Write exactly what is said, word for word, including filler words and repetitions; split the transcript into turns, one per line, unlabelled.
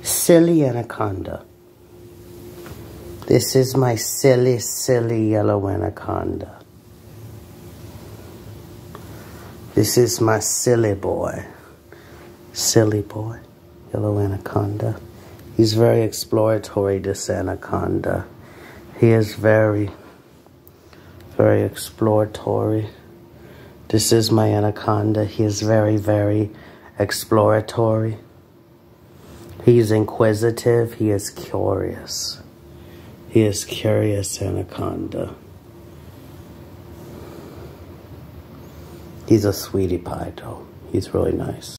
silly anaconda. This is my silly, silly yellow anaconda. This is my silly boy. Silly boy, yellow anaconda. He's very exploratory, this anaconda. He is very, very exploratory. This is my anaconda. He is very, very exploratory. He is inquisitive. He is curious. He is curious anaconda. He's a sweetie pie, though. He's really nice.